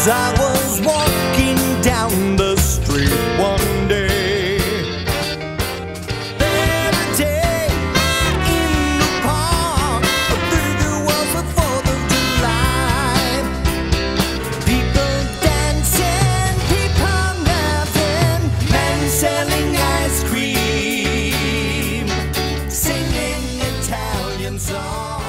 As I was walking down the street one day, every day in the park, I think it was the 4th of July. People dancing, people laughing, men selling ice cream, singing Italian songs.